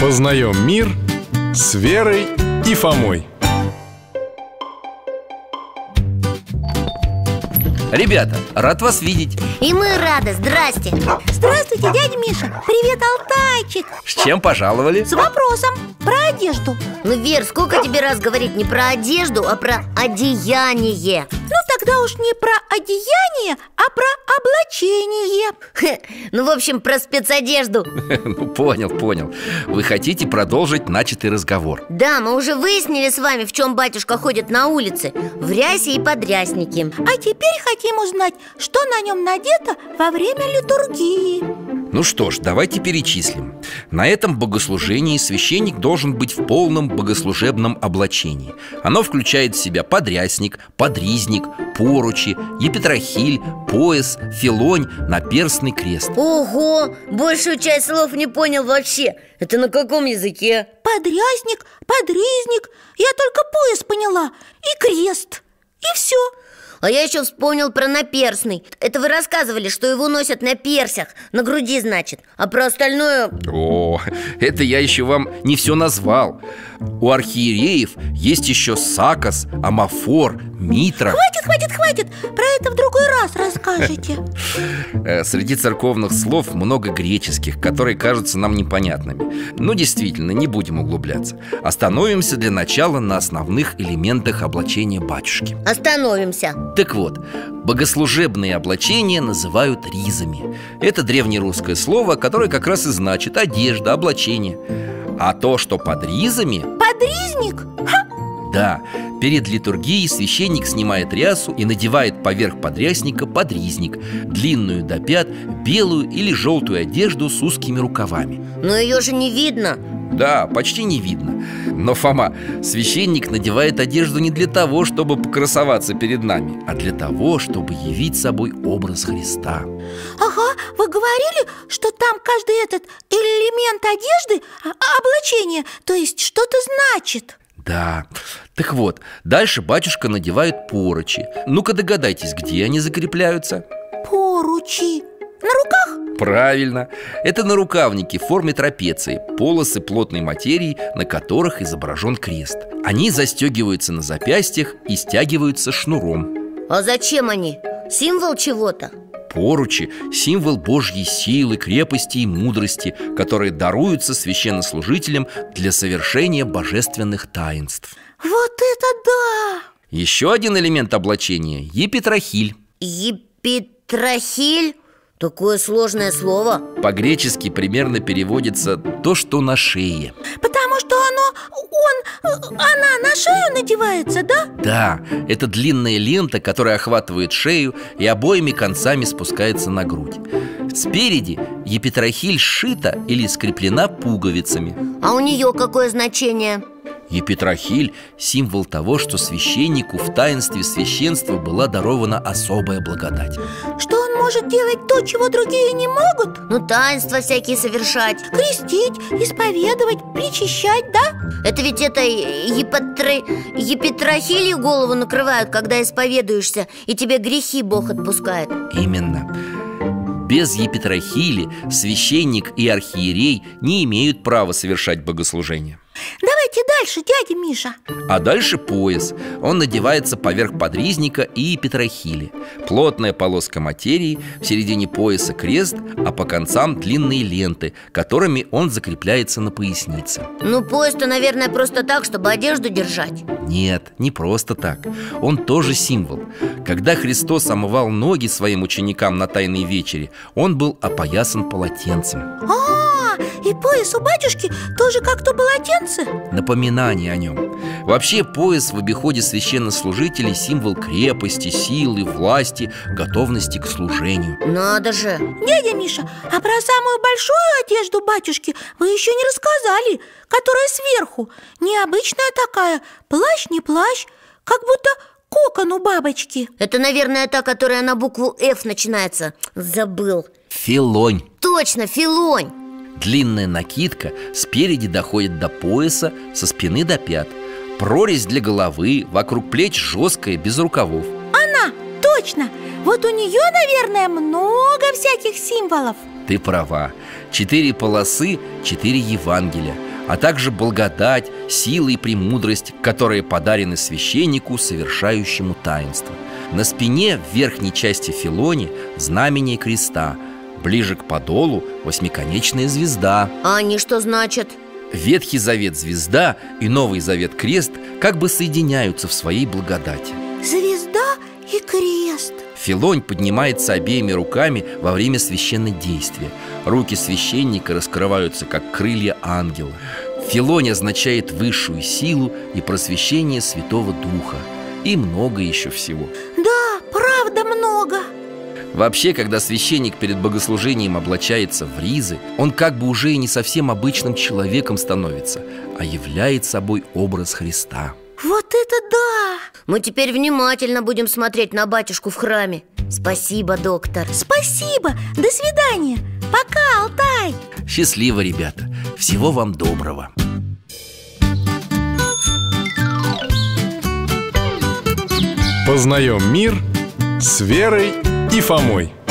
Познаем мир с Верой и Фомой. Ребята, рад вас видеть. И мы рады, здрасте. Здравствуйте, дядя Миша. Привет, Алтайчик. С чем пожаловали? С вопросом про одежду. Ну, Вер, сколько тебе раз говорить не про одежду, а про одеяние? Ну, тогда уж не про одеяние, а про облачение. Ну, в общем, про спецодежду. Ну, понял. Вы хотите продолжить начатый разговор? Да, мы уже выяснили с вами, в чем батюшка ходит на улице. В рясе и подряснике. А теперь хотим узнать, что на нем надето во время литургии. Ну что ж, давайте перечислим. На этом богослужении священник должен быть в полном богослужебном облачении. Оно включает в себя подрясник, подризник, поручи, епитрахиль, пояс, филонь, наперстный крест. Ого, большую часть слов не понял вообще. Это на каком языке? Подрясник, подризник. Я только пояс поняла. И крест. И все. А я еще вспомнил про наперстный. Это вы рассказывали, что его носят на персях. На груди, значит. А про остальное... О, это я еще вам не все назвал. У архиереев есть еще сакос, амафор, митра. Хватит. Про это в другой раз расскажете. Среди церковных слов много греческих, которые кажутся нам непонятными. Но действительно, не будем углубляться. Остановимся для начала на основных элементах облачения батюшки. Остановимся. Так вот, богослужебные облачения называют ризами. Это древнерусское слово, которое как раз и значит одежда, облачение. А то, что под ризами... Подризник? Ха! Да, перед литургией священник снимает рясу и надевает поверх подрясника подризник, длинную до пят, белую или желтую одежду с узкими рукавами. Но ее же не видно. Да, почти не видно. Но, Фома, священник надевает одежду не для того, чтобы покрасоваться перед нами, а для того, чтобы явить собой образ Христа. Ага, вы говорили, что там каждый этот элемент одежды, облачение, то есть что-то значит. Да, так вот, дальше батюшка надевает поручи. Ну-ка догадайтесь, где они закрепляются? Поручи. На руках? Правильно, это нарукавники в форме трапеции, полосы плотной материи, на которых изображен крест. Они застегиваются на запястьях и стягиваются шнуром. А зачем они? Символ чего-то? Поручи – символ Божьей силы, крепости и мудрости, которые даруются священнослужителям для совершения божественных таинств. Вот это да! Еще один элемент облачения – епитрахиль. Епитрахиль? Такое сложное слово. По-гречески примерно переводится «то, что на шее». Потому что она на шею надевается, да? Да, это длинная лента, которая охватывает шею и обоими концами спускается на грудь. Спереди епитрахиль сшита или скреплена пуговицами. А у нее какое значение? Епитрахиль – символ того, что священнику в таинстве священства была дарована особая благодать. Что он может делать то, чего другие не могут? Ну, таинства всякие совершать. Крестить, исповедовать, причащать, да? Это ведь епитрахилью голову накрывают, когда исповедуешься, и тебе грехи Бог отпускает. Именно. Без епитрахили священник и архиерей не имеют права совершать богослужение. Давайте дальше, дядя Миша. А дальше пояс. Он надевается поверх подризника и епитрахили. Плотная полоска материи, в середине пояса крест, а по концам длинные ленты, которыми он закрепляется на пояснице. Ну, пояс-то, наверное, просто так, чтобы одежду держать. Нет, не просто так. Он тоже символ. Когда Христос омывал ноги своим ученикам на Тайной вечере, он был опоясан полотенцем. И пояс у батюшки тоже как-то полотенце? Напоминание о нем. Вообще, пояс в обиходе священнослужителей – символ крепости, силы, власти, готовности к служению. Надо же! Дядя Миша, а про самую большую одежду батюшки вы еще не рассказали, которая сверху. Необычная такая, плащ не плащ, как будто кокон у бабочки. Это, наверное, та, которая на букву «Ф» начинается. Забыл. Филонь. Точно, филонь. Длинная накидка спереди доходит до пояса, со спины до пят. Прорезь для головы, вокруг плеч жесткая, без рукавов. Она, точно! Вот у нее, наверное, много всяких символов. Ты права. 4 полосы, 4 Евангелия. а также благодать, сила и премудрость, которые подарены священнику, совершающему таинство. На спине в верхней части филони знамение креста, ближе к подолу восьмиконечная звезда. А они что значат? Ветхий Завет звезда и Новый Завет крест как бы соединяются в своей благодати. Звезда и крест. Филонь поднимается обеими руками во время священнодействия. Руки священника раскрываются, как крылья ангела. Филонь означает высшую силу и просвещение Святого Духа. И много еще всего. Да, правда много. Вообще, когда священник перед богослужением облачается в ризы, он как бы уже и не совсем обычным человеком становится, а являет собой образ Христа. Вот это да! Мы теперь внимательно будем смотреть на батюшку в храме. Спасибо, доктор. Спасибо, до свидания. Пока, Алтай. Счастливо, ребята. Всего вам доброго. Познаем мир с Верой и Фомой.